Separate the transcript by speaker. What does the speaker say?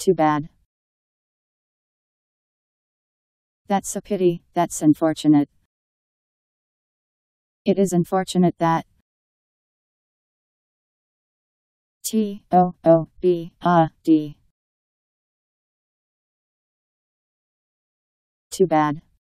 Speaker 1: Too bad. That's a pity, that's unfortunate. It is unfortunate that. T-O-O-B-A-D. Too bad.